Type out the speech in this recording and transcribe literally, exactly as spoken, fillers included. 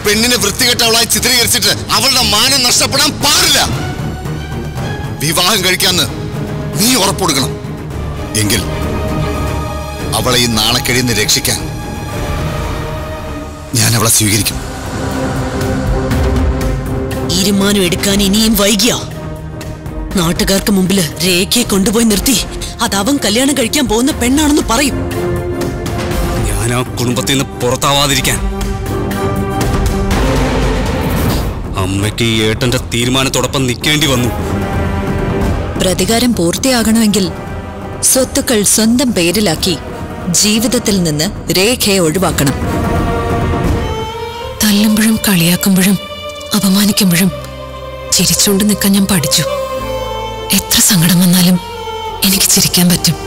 പെണ്ണിനെ വൃത്തികെട്ടവളായി ചിത്രീകരിച്ചിട്ട് അവളുടെ മാനം നഷ്ടപ്പെടാൻ പാടില്ല. വിവാഹം കഴിക്കാന്ന് നീ ഉറപ്പുകൊടുക്കണം. എങ്കിൽ അവളെ ഈ നാണക്കെടിയിൽ നിന്ന് രക്ഷിക്കാൻ ഞാൻ അവളെ സ്വീകരിക്കും. തീരുമാനം എടുക്കാൻ ഇനിയും വൈകിയ നാട്ടുകാർക്ക് മുമ്പില് രേഖയെ കൊണ്ടുപോയി നിർത്തി അത് അവൻ കല്യാണം കഴിക്കാൻ പോകുന്ന പെണ്ണാണെന്ന് പറയും. ഞാൻ ആ കുടുംബത്തിൽ നിന്ന് പുറത്താവാതിരിക്കാൻ അമ്മയ്ക്ക് ഈ ഏട്ടന്റെ തീരുമാനത്തോടൊപ്പം നിൽക്കേണ്ടി വന്നു. പ്രതികാരം പൂർത്തിയാകണമെങ്കിൽ സ്വത്തുക്കൾ സ്വന്തം പേരിലാക്കി ജീവിതത്തിൽ നിന്ന് രേഖയെ ഒഴിവാക്കണം. തല്ലുമ്പോഴും കളിയാക്കുമ്പോഴും അപമാനിക്കുമ്പോഴും ചിരിച്ചുകൊണ്ട് നിൽക്കാൻ ഞാൻ പഠിച്ചു. എത്ര സങ്കടം വന്നാലും എനിക്ക് ചിരിക്കാൻ പറ്റും.